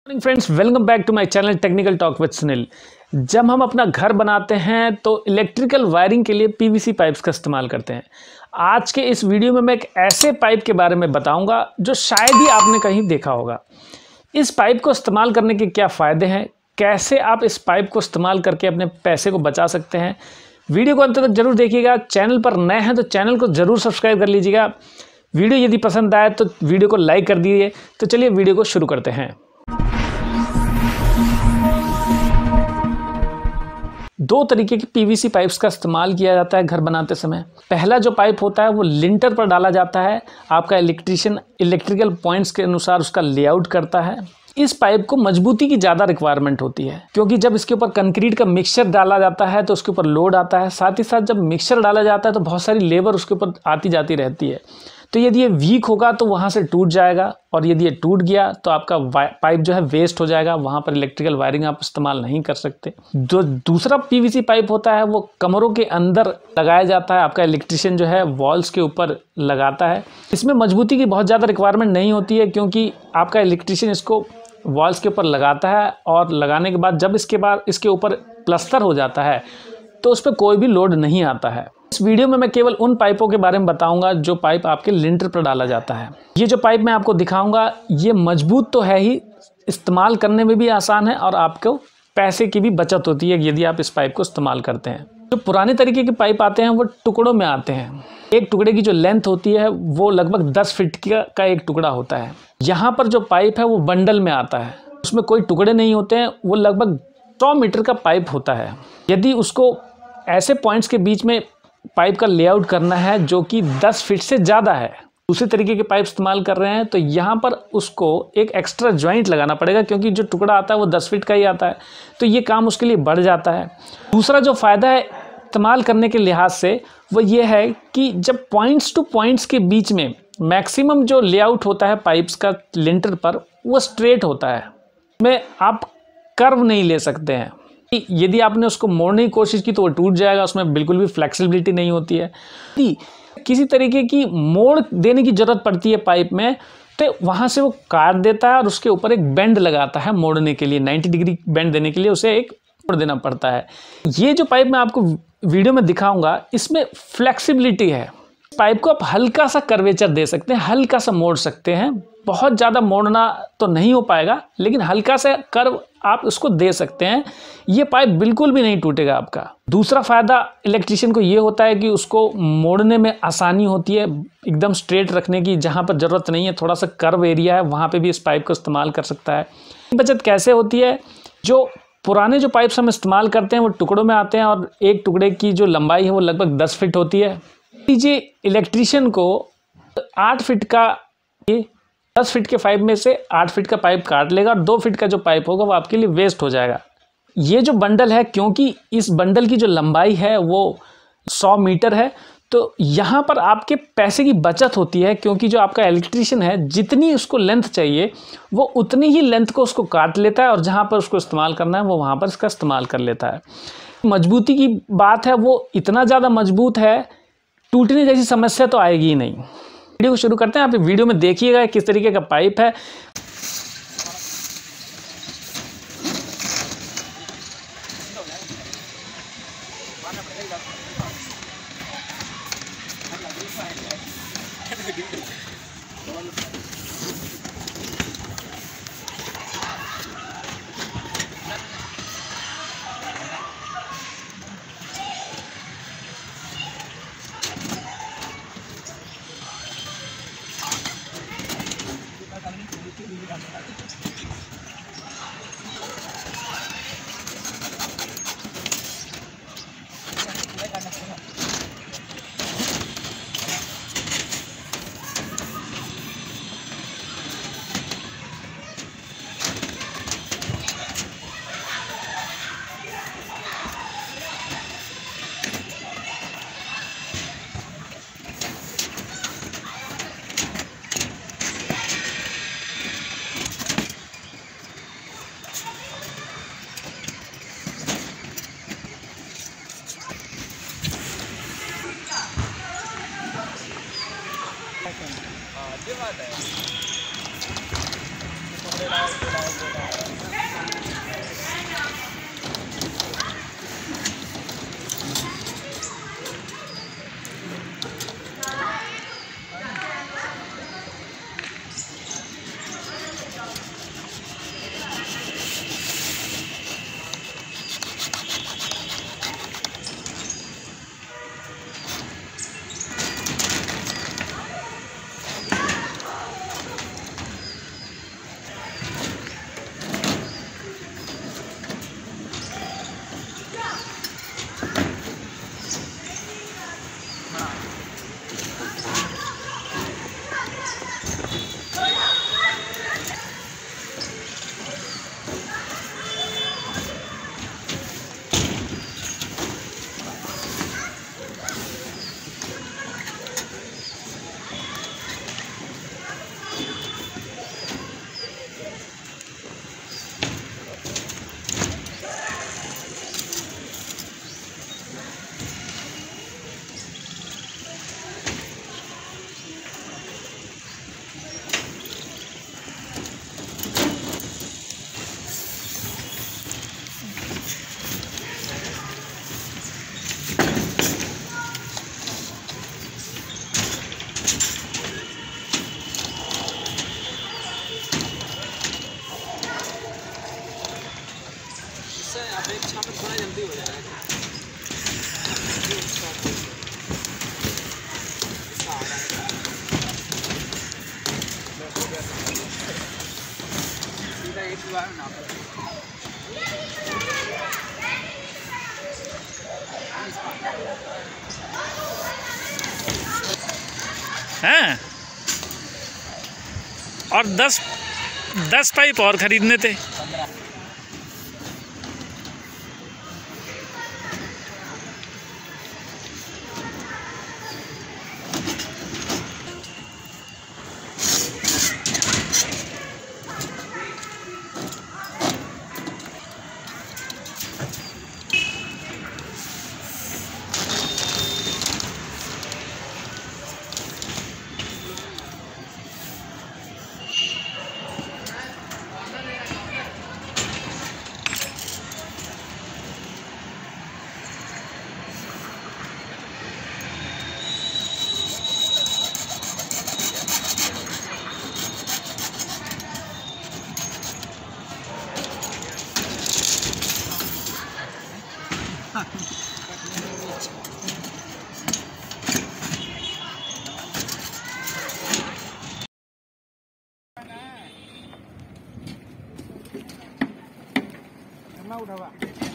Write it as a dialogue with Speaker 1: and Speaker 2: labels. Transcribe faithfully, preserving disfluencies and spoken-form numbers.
Speaker 1: Friends, welcome back to my channel technical talk with Sunil. जब हम अपना घर बनाते हैं तो इलेक्ट्रिकल वायरिंग के लिए पीवीसी पाइप्स का इस्तेमाल करते हैं। आज के इस वीडियो में मैं एक ऐसे पाइप के बारे में बताऊंगा जो शायद ही आपने कहीं देखा होगा। इस पाइप को इस्तेमाल करने के क्या फ़ायदे हैं, कैसे आप इस पाइप को इस्तेमाल करके अपने पैसे को बचा सकते हैं, वीडियो को अंत तक जरूर देखिएगा। चैनल पर नए हैं तो चैनल को ज़रूर सब्सक्राइब कर लीजिएगा। वीडियो यदि पसंद आए तो वीडियो को लाइक कर दीजिए। तो चलिए वीडियो को शुरू करते हैं। दो तरीके की पीवीसी पाइप्स का इस्तेमाल किया जाता है घर बनाते समय। पहला जो पाइप होता है वो लिंटर पर डाला जाता है। आपका इलेक्ट्रीशियन इलेक्ट्रिकल पॉइंट्स के अनुसार उसका लेआउट करता है। इस पाइप को मजबूती की ज़्यादा रिक्वायरमेंट होती है, क्योंकि जब इसके ऊपर कंक्रीट का मिक्सचर डाला जाता है तो उसके ऊपर लोड आता है। साथ ही साथ जब मिक्सचर डाला जाता है तो बहुत सारी लेबर उसके ऊपर आती जाती रहती है। तो यदि ये वीक होगा तो वहाँ से टूट जाएगा, और यदि ये टूट गया तो आपका पाइप जो है वेस्ट हो जाएगा। वहाँ पर इलेक्ट्रिकल वायरिंग आप इस्तेमाल नहीं कर सकते। जो दूसरा पीवीसी पाइप होता है वो कमरों के अंदर लगाया जाता है। आपका इलेक्ट्रिशियन जो है वॉल्स के ऊपर लगाता है। इसमें मजबूती की बहुत ज़्यादा रिक्वायरमेंट नहीं होती है, क्योंकि आपका इलेक्ट्रिशियन इसको वॉल्स के ऊपर लगाता है, और लगाने के बाद जब इसके बाद इसके ऊपर प्लास्टर हो जाता है तो उस पर कोई भी लोड नहीं आता है। इस वीडियो में मैं केवल उन पाइपों के बारे में बताऊंगा जो पाइप आपके लिंटर पर डाला जाता है। ये जो पाइप मैं आपको दिखाऊंगा ये मजबूत तो है ही, इस्तेमाल करने में भी आसान है, और आपको पैसे की भी बचत होती है यदि आप इस पाइप को इस्तेमाल करते हैं। जो पुराने तरीके के पाइप आते हैं वो टुकड़ों में आते हैं। एक टुकड़े की जो लेंथ होती है वो लगभग दस फीट का एक टुकड़ा होता है। यहाँ पर जो पाइप है वो बंडल में आता है। उसमें कोई टुकड़े नहीं होते हैं। वो लगभग सौ मीटर का पाइप होता है। यदि उसको ऐसे पॉइंट्स के बीच में पाइप का लेआउट करना है जो कि दस फीट से ज़्यादा है, दूसरे तरीके के पाइप इस्तेमाल कर रहे हैं, तो यहाँ पर उसको एक एक्स्ट्रा जॉइंट लगाना पड़ेगा, क्योंकि जो टुकड़ा आता है वो दस फीट का ही आता है। तो ये काम उसके लिए बढ़ जाता है। दूसरा जो फ़ायदा है इस्तेमाल करने के लिहाज से वो ये है कि जब पॉइंट्स टू पॉइंट्स के बीच में मैक्सिमम जो लेआउट होता है पाइप्स का लिंटर पर वो स्ट्रेट होता है। में आप कर्व नहीं ले सकते हैं। यदि आपने उसको मोड़ने की कोशिश की तो वो टूट जाएगा। उसमें बिल्कुल भी फ्लेक्सिबिलिटी नहीं होती है। किसी तरीके की मोड़ देने की ज़रूरत पड़ती है पाइप में, तो वहाँ से वो काट देता है और उसके ऊपर एक बेंड लगाता है मोड़ने के लिए। नब्बे डिग्री बेंड देने के लिए उसे एक मोड़ देना पड़ता है। ये जो पाइप मैं आपको वीडियो में दिखाऊंगा इसमें फ्लेक्सिबिलिटी है। पाइप को आप हल्का सा कर्वेचर दे सकते हैं, हल्का सा मोड़ सकते हैं। बहुत ज़्यादा मोड़ना तो नहीं हो पाएगा, लेकिन हल्का सा कर्व आप उसको दे सकते हैं। ये पाइप बिल्कुल भी नहीं टूटेगा आपका। दूसरा फ़ायदा इलेक्ट्रिशियन को ये होता है कि उसको मोड़ने में आसानी होती है, एकदम स्ट्रेट रखने की। जहाँ पर ज़रूरत नहीं है, थोड़ा सा कर्व एरिया है, वहाँ पे भी इस पाइप को इस्तेमाल कर सकता है। बचत कैसे होती है? जो पुराने जो पाइप्स हम इस्तेमाल करते हैं वो टुकड़ों में आते हैं, और एक टुकड़े की जो लंबाई है वो लगभग दस फीट होती है। लीजिए इलेक्ट्रिशियन को आठ फीट का, दस फीट के पाइप में से आठ फीट का पाइप काट लेगा, और दो फीट का जो पाइप होगा वो आपके लिए वेस्ट हो जाएगा। ये जो बंडल है, क्योंकि इस बंडल की जो लंबाई है वो सौ मीटर है, तो यहाँ पर आपके पैसे की बचत होती है, क्योंकि जो आपका इलेक्ट्रिशियन है जितनी उसको लेंथ चाहिए वो उतनी ही लेंथ को उसको काट लेता है, और जहाँ पर उसको इस्तेमाल करना है वो वहाँ पर इसका इस्तेमाल कर लेता है। मजबूती की बात है, वो इतना ज़्यादा मजबूत है, टूटने जैसी समस्या तो आएगी ही नहीं। वीडियो को शुरू करते हैं। आप वीडियो में देखिएगा किस तरीके का पाइप है।
Speaker 2: अपेक्षा में थोड़ा जल्दी हो जाएगा। सीधा एक बार ना
Speaker 1: हैं और दस दस पाइप और खरीदने थे।
Speaker 2: उठावा